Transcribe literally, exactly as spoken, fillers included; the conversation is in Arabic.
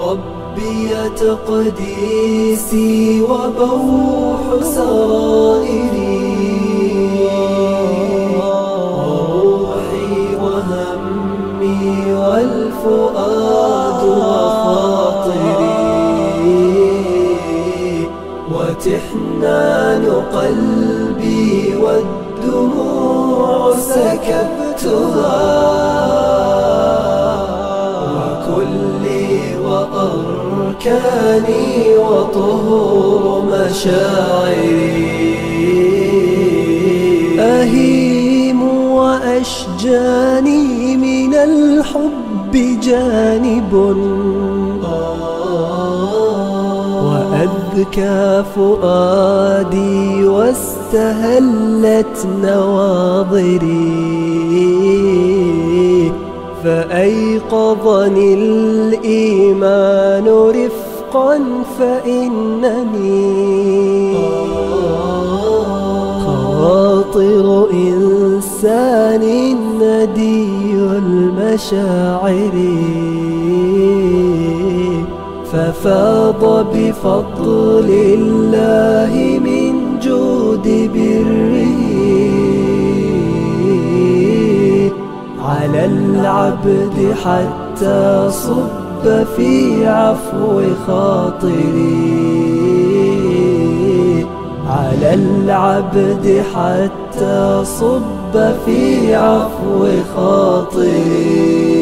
ربي تقديسي وبوح سرائري، وروحي وهمي والفؤاد وخاطري، وتحنان قلبي والدموع سكبتها، وكلي وأركاني وطهور مشاعري. أهيم وأشجاني من الحب جانب، وأذكى فؤادي واستهلت نواظري، فأيقظني الإيمان رفقا فإنني خواطر إنسان ندي المشاعر، ففاض بفضل الله من جود بره على العبد، حتى صب في عفو خاطري، على العبد حتى صب في عفو خاطري.